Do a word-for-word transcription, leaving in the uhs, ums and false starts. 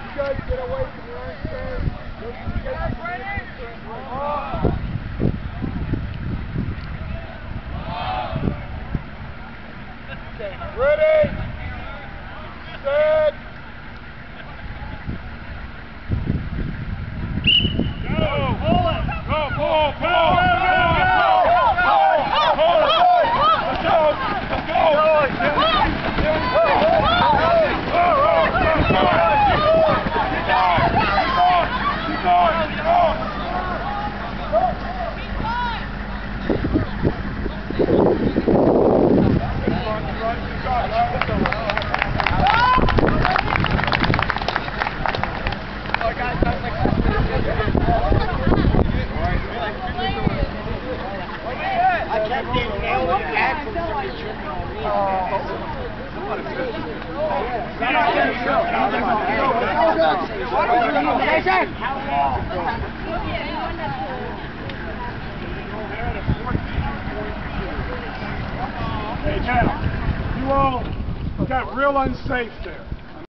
guys get away from your own stand. Ready? Set. Go! Pull it! Go! Pull! Pull! Hey, now, you all got real unsafe there.